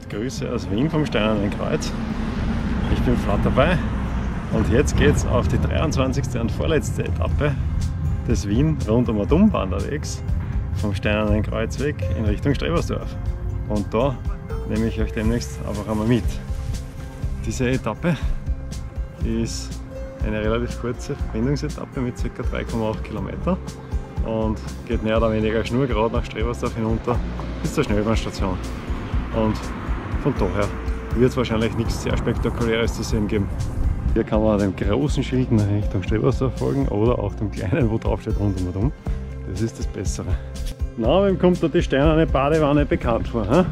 Grüße aus Wien vom Steinernen Kreuz. Ich bin Flat dabei und jetzt geht es auf die 23. und vorletzte Etappe des Wien Rundum Wanderwegs vom Steinernen Kreuzweg in Richtung Strebersdorf. Und da nehme ich euch demnächst einfach einmal mit. Diese Etappe ist eine relativ kurze Verbindungsetappe mit ca. 3,8 Kilometer und geht mehr oder weniger schnurgerade nach Strebersdorf hinunter bis zur Schnellbahnstation. Und von daher wird es wahrscheinlich nichts sehr Spektakuläres zu sehen geben. Hier kann man dem großen Schild in Richtung Strebersdorf folgen oder auch dem kleinen, wo drauf steht Rundum. Das ist das Bessere. Na, wem kommt da die steinerne Badewanne bekannt vor? He?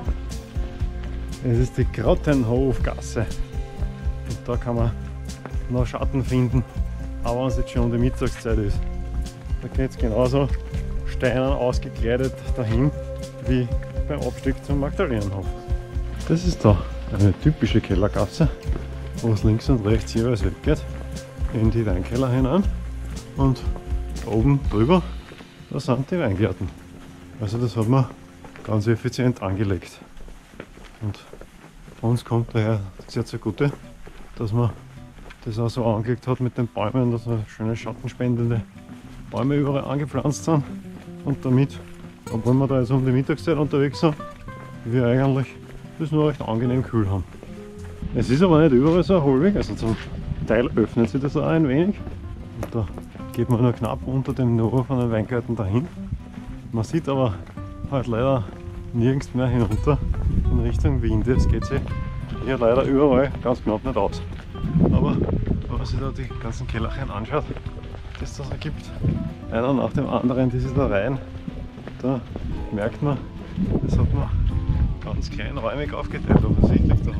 Es ist die Grottenhofgasse. Und da kann man noch Schatten finden, aber wenn es jetzt schon die Mittagszeit ist. Da geht es genauso steinern ausgekleidet dahin wie beim Abstieg zum Magdalenenhof. Das ist da eine typische Kellergasse, wo es links und rechts jeweils weggeht in die Weinkeller hinein und oben drüber, da sind die Weingärten. Also das hat man ganz effizient angelegt. Und uns kommt daher sehr zugute, dass man das auch so angelegt hat mit den Bäumen, dass schöne schattenspendende Bäume überall angepflanzt sind und damit, obwohl wir da jetzt um die Mittagszeit unterwegs sind, wir eigentlich das nur recht angenehm kühl haben. Es ist aber nicht überall so ein Hohlweg, also zum Teil öffnet sich das auch ein wenig und da geht man nur knapp unter dem Niveau von den Weingärten dahin. Man sieht aber halt leider nirgends mehr hinunter in Richtung Wien. Das geht sich hier leider überall ganz knapp nicht aus. Aber wenn man sich da die ganzen Kellerchen anschaut, das ergibt, einer nach dem anderen, diese da rein, da merkt man, das hat man ganz kleinräumig aufgeteilt, offensichtlich da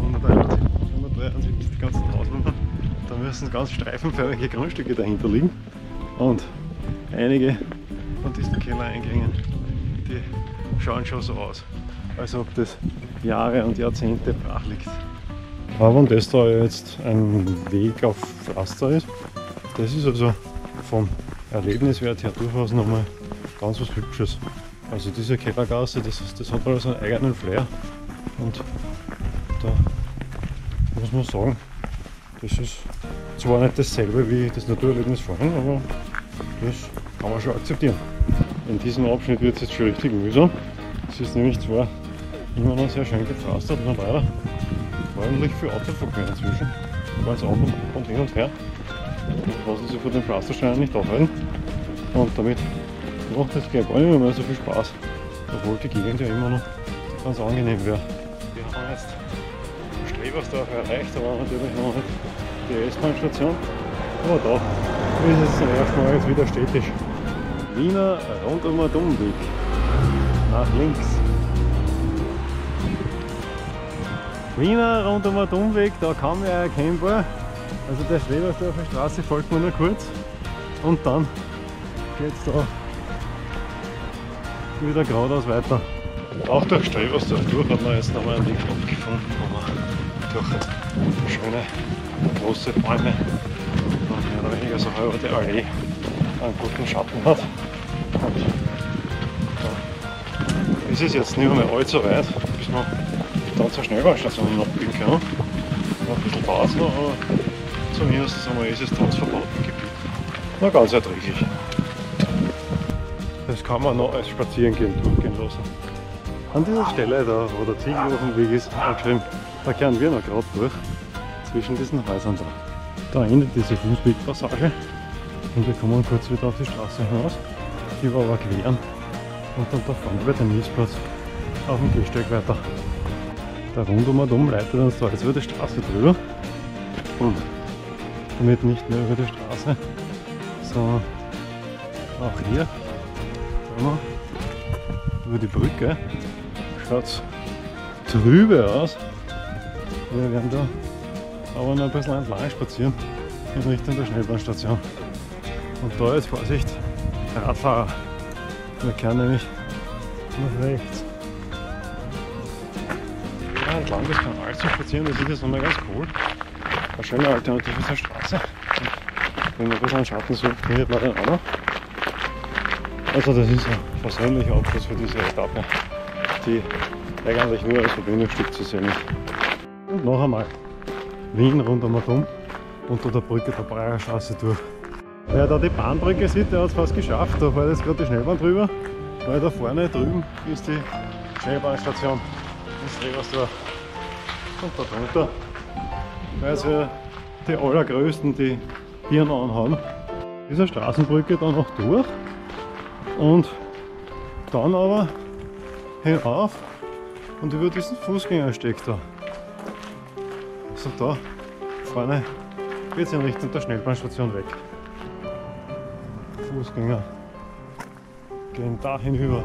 173 die ganzen Hausnummern, da müssen ganz streifenförmige Grundstücke dahinter liegen und einige von diesen Kellereingängen, die schauen schon so aus, als ob das Jahre und Jahrzehnte brach liegt. Aber wenn das da jetzt ein Weg auf Pflaster ist, das ist also vom Erlebniswert her durchaus nochmal ganz was Hübsches. Also diese Kellergasse, das hat also einen eigenen Flair und da muss man sagen, das ist zwar nicht dasselbe wie das Naturerlebnis vorhin, aber das kann man schon akzeptieren. In diesem Abschnitt wird es jetzt schon richtig mühsam. Es ist nämlich zwar immer noch sehr schön gepflastert, aber leider ordentlich viel Autoverkehr inzwischen. Ganz auf und hin und her. Und lassen sich von den Pflastersteinen nicht aufhalten. Und damit macht es gleich gar nicht mehr so viel Spaß. Obwohl die Gegend ja immer noch ganz angenehm wäre. Wir haben jetzt Strebersdorf erreicht, aber natürlich noch nicht die S-Bahn-Station. Aber da ist es zum ersten Mal jetzt wieder städtisch. Wiener Rundumweg. Nach links. Wiener Rundumweg, da kaum mehr erkennbar. Also der Strebersdorfer Straße folgt man nur kurz und dann geht es da wieder geradeaus weiter. Auch durch Strebersdorf durch hat man jetzt nochmal einen Weg abgefunden, wo man durch schöne große Bäume und mehr oder weniger so halbe die Allee einen guten Schatten hat. Und da ist es jetzt nicht mehr allzu weit, bis man dann zur Schnellbahnstation abbiegen kann. Noch ein bisschen Pause noch, aber zumindest einmal ist es trotz verbauten Gebiet noch ganz erträglich. Das kann man noch als Spazierengehen durchgehen lassen. An dieser Stelle, da wo der Ziegelhofenweg ist, angeschrieben, da kehren wir noch gerade durch, zwischen diesen Häusern da. Da endet diese Fußwegpassage und wir kommen kurz wieder auf die Straße hinaus, die wir aber queren und dann da vorne bei dem Nilsplatz auf dem Gehsteig weiter. Der Rundum leitet uns da jetzt über die Straße drüber und damit nicht nur über die Straße, sondern auch hier über die Brücke. Schaut es trübe aus. Wir werden da aber noch ein bisschen entlang spazieren in Richtung der Schnellbahnstation. Und da jetzt Vorsicht, Radfahrer. Wir kehren nämlich nach rechts. Ja, entlang des Kanals zu spazieren, das ist jetzt nochmal ganz cool. Eine schöne Alternative zur Straße. Und wenn man ein bisschen Schatten sucht, findet man den auch noch. Also das ist ein persönlicher Abschluss für diese Etappe, die eigentlich nur als Verbindungsstück zu sehen ist. Und noch einmal Wien rund um und unter der Brücke der Breyer Straße durch. Wer da die Bahnbrücke sieht, der hat es fast geschafft. Da fährt jetzt gerade die Schnellbahn drüber, weil da vorne drüben ist die Schnellbahnstation in Strebersdorf. Und da drunter, weil sie die allergrößten, die Birnen anhaben, diese Straßenbrücke dann noch durch und dann aber hinauf und über diesen Fußgängersteg da. So, da vorne geht es in Richtung der Schnellbahnstation weg. Fußgänger gehen da hinüber.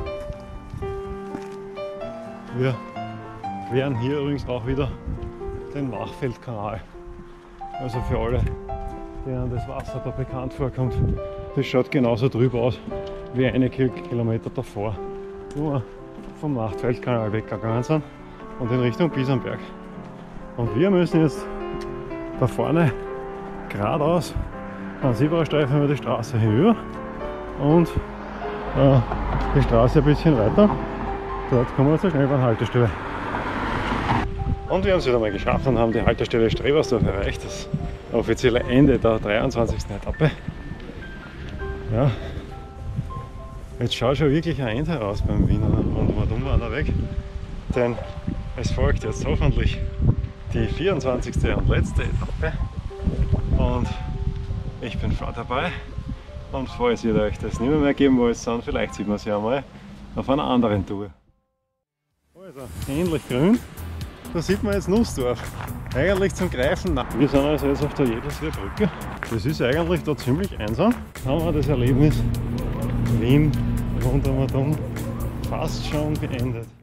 Wir queren hier übrigens auch wieder den Machfeldkanal. Also für alle, denen das Wasser da bekannt vorkommt, das schaut genauso drüber aus wie einige Kilometer davor, wo wir vom Machfeldkanal weggegangen sind und in Richtung Biesenberg. Und wir müssen jetzt da vorne geradeaus an Zebrastreifen über die Straße hinüber und die Straße ein bisschen weiter. Dort kommen wir zur Schnellbahnhaltestelle. Und wir haben es wieder mal geschafft und haben die Haltestelle Strebersdorf erreicht, das offizielle Ende der 23. Etappe. Ja, jetzt schaut schon wirklich ein Ende heraus beim Wiener Rundum-Wanderweg, denn es folgt jetzt hoffentlich die 24. und letzte Etappe und ich bin vorne dabei und falls ihr euch das nicht mehr geben wollt, dann vielleicht sieht man es ja mal auf einer anderen Tour. Also, ähnlich grün, da sieht man jetzt Nussdorf, eigentlich zum Greifen nah. Wir sind also jetzt auf der Jedlersee Brücke, das ist eigentlich da ziemlich einsam, haben wir das Erlebnis Wien rundum fast schon beendet.